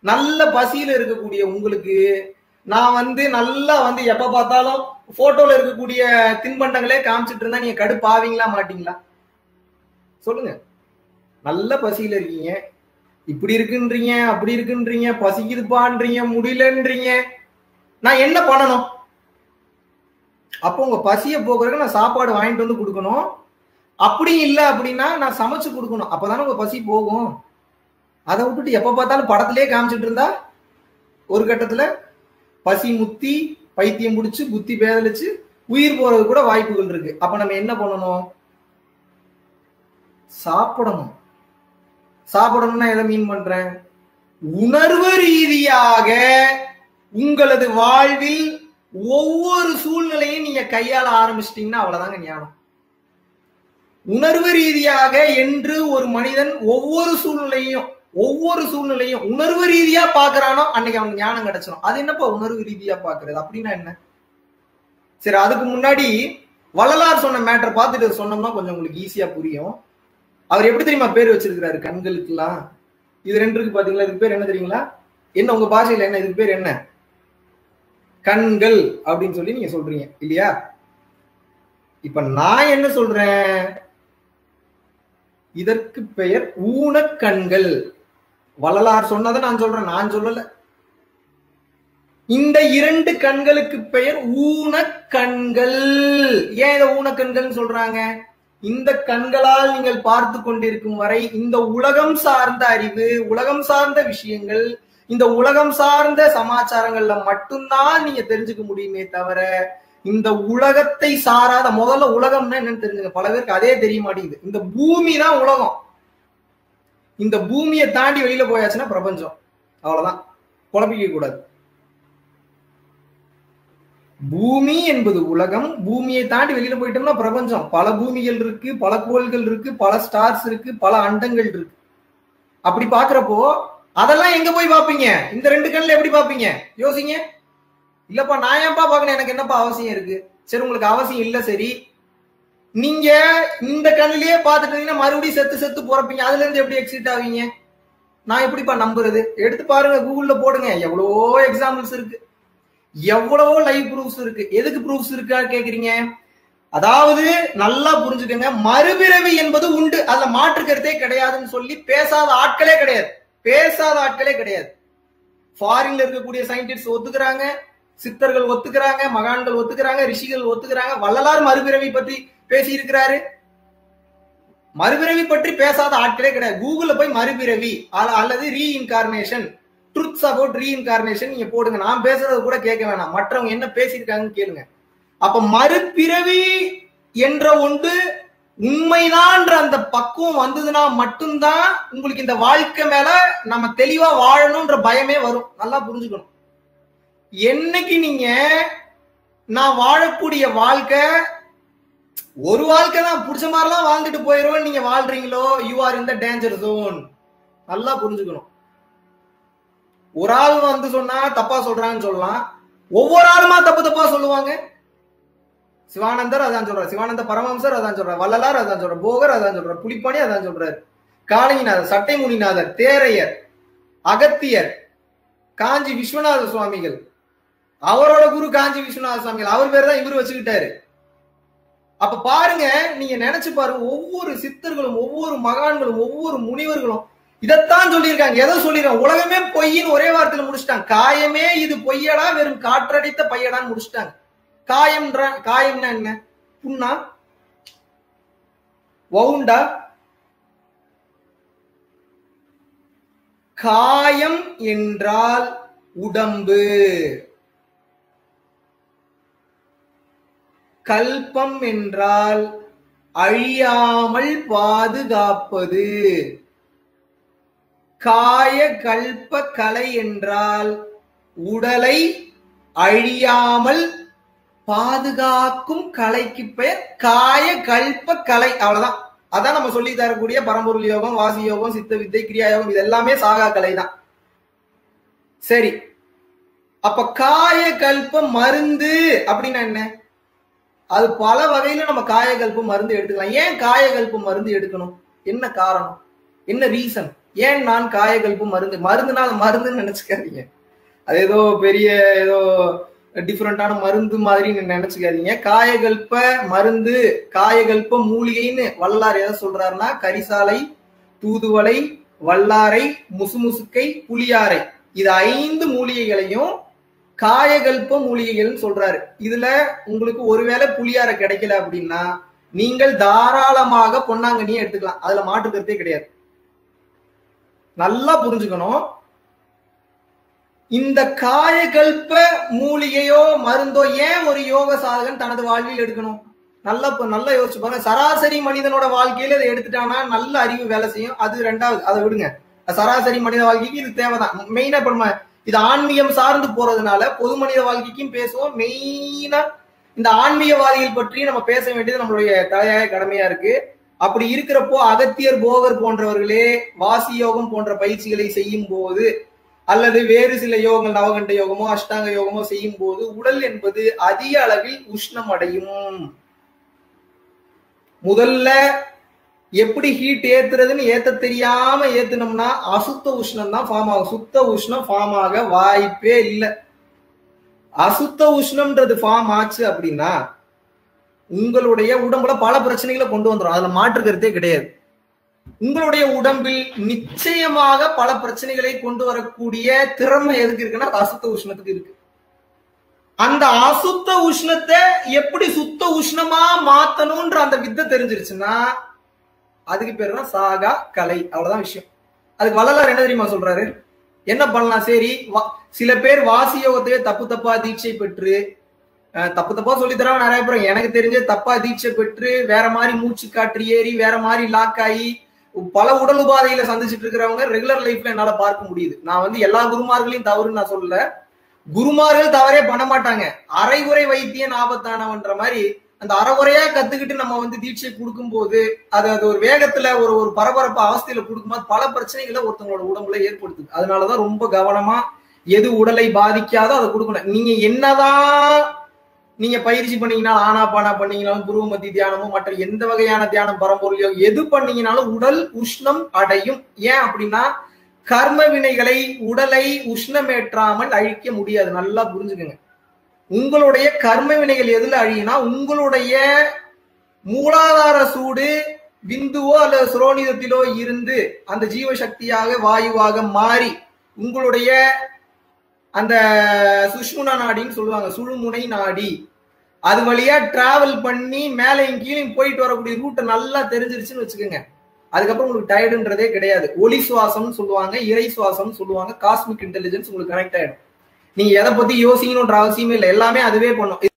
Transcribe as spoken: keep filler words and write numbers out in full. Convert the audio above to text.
நல்ல பசியில இருக்கக்கூடிய உங்களுக்கு நான் வந்து நல்லா வந்து எப்ப பார்த்தாலும் போட்டோல இருக்கக்கூடிய தின்பண்டங்களே காமிச்சிட்டு இருந்தா நீங்க கடுப்பாவீங்களா மாட்டீங்களா? சொல்லுங்க. நல்ல பசியில இருக்கீங்க, இப்படி இருக்குன்றீங்க, அப்படி இருக்குன்றீங்க, பசிக்குதுப்பான்றீங்க, முடியலன்றீங்க. நான் என்ன பண்ணணும்? அப்போ உங்க பசியை போக்குறதுக்கு நான் சாப்பாடு வாங்கிட்டு வந்து கொடுக்கணும். அப்படி இல்லை அப்படின்னா நான் சமைச்சு கொடுக்கணும். அப்பதானே உங்க பசி போகும். அதை விட்டுட்டு எப்ப பார்த்தாலும் படத்திலே காமிச்சிட்டு இருந்தா ஒரு கட்டத்துல பசி முத்தி பைத்தியம் முடிச்சு புத்தி பேதலிச்சு உயிர் போறது கூட வாய்ப்புகள் இருக்கு. அப்ப நம்ம என்ன பண்ணணும்? சாப்பிடணும். சாப்பிடணும்னா எதை மீன் பண்றேன்? உணர்வு ரீதியாக உங்களது வாழ்வில் ஒவ்வொரு சூழ்நிலையும் நீங்க கையாள ஆரம்பிச்சிட்டீங்கன்னா அவ்வளவுதாங்க ஞானம். உணர்வு ரீதியாக என்று ஒரு மனிதன் ஒவ்வொரு சூழ்நிலையும் ஒவ்வொரு சூழ்நிலையும் உணர்வு ரீதியா பாக்குறானோ அன்னைக்கு அவனுக்கு ஞானம் கிடைச்சிடும். அது என்னப்பா உணர்வு ரீதியா பாக்குறது அப்படின்னா என்ன? சரி, அதுக்கு முன்னாடி வள்ளலார் சொன்ன மேட்டர் பார்த்துட்டு சொன்னோம்னா கொஞ்சம் உங்களுக்கு ஈஸியா புரியும். அவர் எப்படி தெரியுமா பேர் வச்சிருக்கிறாரு கண்களுக்குலாம்? இது ரெண்டு இருக்கு பாத்தீங்களா, இதுக்கு பேர் என்ன தெரியுங்களா? என்ன உங்க பாஷையில என்ன இதுக்கு பேர் என்ன? கண்கள் அப்படின்னு சொல்லி நீங்க சொல்றீங்க இல்லையா? இப்ப நான் என்ன சொல்றேன்? இதற்கு பெயர் ஊனக்கண்கள். வள்ளலார் சொன்னதை நான் சொல்றேன், நான் சொல்லல. இந்த இரண்டு கண்களுக்கு பெயர் ஊனக்கண்கள். ஏன் இதை ஊனக்கண்கள் சொல்றாங்க? இந்த கண்களால் நீங்கள் பார்த்து கொண்டிருக்கும் வரை இந்த உலகம் சார்ந்த அறிவு, உலகம் சார்ந்த விஷயங்கள், இந்த உலகம் சார்ந்த சமாச்சாரங்கள்ல மட்டும்தான் நீங்க தெரிஞ்சுக்க முடியுமே தவிர இந்த உலகத்தை சாராத, முதல்ல உலகம்னா என்னன்னு தெரிஞ்சுங்க. பல பேருக்கு அதே தெரிய மாட்டேங்குது. இந்த பூமி தான் உலகம். இந்த பூமியை தாண்டி வெளியில போயாச்சுன்னா பிரபஞ்சம். அவ்வளவுதான், குழப்பிக்க கூடாது. பூமி என்பது உலகம். பூமியை தாண்டி வெளியில போயிட்டோம்னா பிரபஞ்சம். பல பூமிகள் இருக்கு, பல கோள்கள் இருக்கு, பல ஸ்டார்ஸ் இருக்கு, பல அண்டங்கள் இருக்கு. அப்படி பாக்குறப்போ அதெல்லாம் எங்க போய் பாப்பீங்க? இந்த ரெண்டு கண்ணுல எப்படி பாப்பீங்க? யோசிங்க. இல்லப்பா நான் ஏன்பா பாக்கணும், எனக்கு என்னப்பா அவசியம் இருக்கு? சரி, உங்களுக்கு அவசியம் இல்ல. சரி, நீங்க இந்த கண்ணிலேயே பாத்துட்டீங்கன்னா மறுபடியும் செத்து செத்து போறப்பீங்க. அதுல இருந்து எப்படி எக்ஸிட் ஆவீங்க? நான் எப்படிப்பா நம்புறது? எடுத்து பாருங்க, கூகுள்ல போடுங்க, எவ்வளவோ எக்ஸாம்பிள்ஸ் இருக்கு, எவ்வளவோ லைவ் ப்ரூஃப்ஸ் இருக்கு. எதுக்கு ப்ரூஃப்ஸ் இருக்கா கேக்குறீங்க? அதாவது நல்லா புரிஞ்சுக்கங்க, மறுபிறவி என்பது உண்டு, அதுல மாற்று கருத்தே கிடையாதுன்னு சொல்லி பேசாத ஆட்களே கிடையாது. பேசாத ஆட்களே கிடையாது. ஃபாரின்ல இருக்கக்கூடிய சயின்டிஸ்ட் ஒத்துக்கிறாங்க, சித்தர்கள் ஒத்துக்கிறாங்க, மகான்கள் ஒத்துக்கிறாங்க, ரிஷிகள் ஒத்துக்கிறாங்க. வள்ளலார் மறுபிறவி பற்றி பேசி இருக்கிறாரு. மறுபிறவி பற்றி பேசாத ஆட்களே கிடையாது. கூகுள்ல போய் மறுபிறவி அல்லது ரீஇன்கார்னேஷன், ட்ரூத்ஸ் அபவுட் ரீஇன்கார்னேஷன் நீங்க போடுங்க. நான் பேசுறது கூட கேட்க வேணாம், மற்றவங்க என்ன பேசியிருக்காங்கன்னு கேளுங்க. அப்ப மறுபிறவி என்ற ஒன்று உண்மைதான் அந்த பக்குவம் வந்ததுன்னா மட்டும்தான் உங்களுக்கு இந்த வாழ்க்கை மேல நம்ம தெளிவா வாழணும்ன்ற பயமே வரும். நல்லா புரிஞ்சுக்கணும். என்னைக்கு நீங்க நான் வாழக்கூடிய வாழ்க்கை ஒரு வாழ்க்கை தான், புடிச்ச மாதிரிலாம் வாழ்ந்துட்டு போயிரும் நீங்க வாழ்றீங்களோ, you are in the danger zone. நல்லா புரிஞ்சுக்கணும். ஒரு ஆள் வந்து சொன்னா தப்பா சொல்றாங்கன்னு சொல்லலாம், ஒவ்வொரு ஆளுமா தப்பு தப்பா சொல்லுவாங்க. சிவானந்தர் அதான் சொல்றாரு, சிவானந்த பரமஹம்சர் அதான் சொல்றாரு, வள்ளலார் அதான் சொல்றாரு, போகர் அதான் சொல்றாரு, புலிப்பாணி அதான் சொல்றாரு, காளிநாதர், சட்டைமுனிநாதர், தேரையர், அகத்தியர், காஞ்சி விஸ்வநாத சுவாமிகள், அவரோட குரு காஞ்சி விஸ்வநாத சுவாமிகள், அவர் பேர் தான் இவரு வச்சுக்கிட்டாரு. அப்ப பாருங்க, நீங்க நினைச்சு பாருங்க, ஒவ்வொரு சித்தர்களும் ஒவ்வொரு மகான்களும் ஒவ்வொரு முனிவர்களும் இதைத்தான் சொல்லியிருக்காங்க. எதை சொல்லிருக்காங்க? உலகமே பொய்ன்னு ஒரே வார்த்தையில முடிச்சுட்டாங்க. காயமே இது பொய்யடா, வெறும் காற்றடித்த பையடான்னு முடிச்சுட்டாங்க. காயம்ன்ற காயம்னா என்ன? புண்ணா, வவுண்டா? காயம் என்றால் உடம்பு, கல்பம் என்றால் அழியாமல் பாதுகாப்பது, காய கல்ப கலை என்றால் உடலை அழியாமல் பாதுகாக்கும் கலைக்கு பெயர் காய கல்ப கலை. அவ்வளவுதான். அதான் நம்ம சொல்லி தரக்கூடிய பரம்பொருள் யோகம், வாசி யோகம், சித்த வித்தை, கிரியா யோகம், இது எல்லாமே சாகா கலை தான். சரி, அப்ப காய கல்ப மருந்து அப்படின்னா என்ன? அது பல வகையில நம்ம காயகல்ப மருந்து எடுத்துக்கலாம். ஏன் காயகல்ப மருந்து எடுக்கணும்? என்ன காரணம், என்ன ரீசன்? ஏன் நான் காயகல்ப மருந்து மருந்துனா அது மருந்துன்னு நினைச்சுக்காதீங்க. அது ஏதோ பெரிய ஏதோ டிஃபரெண்டான மருந்து மாதிரி நினைச்சுக்காதீங்க. காயகல்ப மருந்து, காயகல்ப மூலிகைன்னு வல்லார் எதை சொல்றாருன்னா கரிசாலை, தூதுவளை, வல்லாரை, முசுமுசுக்கை, புளியாரை, இது ஐந்து மூலிகைகளையும் காயகல்ப மூலிகைகள்னு சொல்றாரு. இதுல உங்களுக்கு ஒருவேளை புளியாரை கிடைக்கல அப்படின்னா நீங்கள் தாராளமாக பொன்னாங்கண்ணியை எடுத்துக்கலாம். அதுல மாற்று கருத்தே கிடையாது. நல்லா புரிஞ்சுக்கணும். இந்த காயகல்ப மூலிகையோ மருந்தோ ஏன் ஒரு யோக சாதகன் தனது வாழ்வில் எடுக்கணும்? நல்லா நல்லா யோசிச்சு பாருங்க. சராசரி மனிதனோட வாழ்க்கையில இதை எடுத்துட்டானா நல்ல அறிவு வேலை செய்யும். அது ரெண்டாவது, அதை விடுங்க. சராசரி மனித வாழ்க்கைக்கு இது தேவைதான். மெயினா இப்ப இது ஆன்மீகம் சார்ந்து போறதுனால பொது மனித வாழ்க்கைக்கும் பேசுவோம். மெயினா இந்த ஆன்மீகவாதிகள் பற்றி நம்ம பேச வேண்டியது நம்மளுடைய தலையாய கடமையா இருக்கு. அப்படி இருக்கிறப்போ அகத்தியர், போகர் போன்றவர்களே வாசி யோகம் போன்ற பயிற்சிகளை செய்யும் போது அல்லது வேறு சில யோகங்கள் நவகண்ட யோகமோ அஷ்டாங்க யோகமோ செய்யும் போது உடல் என்பது அதிக அளவில் உஷ்ணம் அடையும். முதல்ல எப்படி ஹீட் ஏத்துறதுன்னு ஏத்த தெரியாம ஏத்துனோம்னா அசுத்த உஷ்ணம் தான் ஃபார்ம் ஆகும். சுத்த உஷ்ணம் ஃபார்ம் ஆக வாய்ப்பே இல்லை. அசுத்த உஷ்ணம்ன்றது ஃபார்ம் ஆச்சு அப்படின்னா உங்களுடைய உடம்புல பல பிரச்சனைகளை கொண்டு வந்துடும். அதுல மாற்று கருத்தே கிடையாது. உங்களுடைய உடம்பில் நிச்சயமாக பல பிரச்சனைகளை கொண்டு வரக்கூடிய திறமை எதுக்கு இருக்குன்னா அசுத்த உஷ்ணத்துக்கு இருக்கு. அந்த அசுத்த உஷ்ணத்தை எப்படி சுத்த உஷ்ணமா மாத்தணும்ன்ற அந்த வித்தை தெரிஞ்சிருச்சுன்னா அதுக்கு பேர் தான் சாகா கலை. அவ்வளவுதான் விஷயம். அதுக்கு வள்ளலார் என்ன தெரியுமா சொல்றாரு? என்ன பண்ணலாம்? சரி, சில பேர் வாசி யோகத்தையே தப்பு தப்பா தீட்சை பெற்று தப்பு தப்பா சொல்லி தரவங்க நிறைய பேர். எனக்கு தெரிஞ்ச தப்பா தீட்சை பெற்று வேற மாதிரி மூச்சு காற்று ஏறி வேற மாதிரி லாக் ஆகி பல உடல் உபாதையில சந்திச்சுட்டு இருக்கிறவங்க ரெகுலர் லைஃப்ல என்னால பார்க்க முடியுது. நான் வந்து எல்லா குருமார்களையும் தவறுன்னு நான் சொல்லல. குருமார்கள் தவறே பண்ண மாட்டாங்க. அரைகுறை வைத்தியன் ஆபத்தானவன்ற மாதிரி அந்த அரைகுறையா கத்துக்கிட்டு நம்ம வந்து தீட்சை கொடுக்கும் போது அது அது ஒரு வேகத்துல ஒரு ஒரு பரபரப்பு அவஸ்தையில கொடுக்கும்போது பல பிரச்சனைகளை ஒருத்தவங்களோட உடம்புல ஏற்படுத்துது. அதனாலதான் ரொம்ப கவனமா எது உடலை பாதிக்காதோ அதை கொடுக்கணும். நீங்க என்னதான் நீங்க பயிற்சி பண்ணீங்கனாலும் ஆனா பானா பண்ணீங்கனாலும் புருவ மத்தி தியானமும் மற்ற எந்த வகையான தியானம் பரம்பொருளையோ எது பண்ணீங்கனாலும் உடல் உஷ்ணம் அடையும். ஏன் அப்படின்னா கர்ம வினைகளை உடலை உஷ்ணமேற்றாமல் அழிக்க முடியாது. நல்லா புரிஞ்சுக்கங்க. உங்களுடைய கர்ம வினைகள் எதுல அழியுனா உங்களுடைய மூலாதார சூடு விந்துவோ அல்லது சுரோனிதத்திலோ இருந்து அந்த ஜீவசக்தியாக வாயுவாக மாறி உங்களுடைய அந்த சுஷ்முனா நாடின்னு சொல்லுவாங்க, சுழுமுனை நாடி, அது வழியா டிராவல் பண்ணி மேலையும் கீழையும் போயிட்டு வரக்கூடிய ரூட்டை நல்லா தெரிஞ்சிருச்சுன்னு வச்சுக்கோங்க. அதுக்கப்புறம் உங்களுக்கு டயர்டுன்றதே கிடையாது. ஒளி சுவாசம்னு சொல்லுவாங்க, இறை சுவாசம்னு சொல்லுவாங்க. காஸ்மிக் இன்டெலிஜென்ஸ் உங்களுக்கு கனெக்ட் ஆயிடும். நீங்க எதை பத்தி யோசிக்கணும்ன்ற அவசியமே இல்லை. எல்லாமே அதுவே பண்ணும்.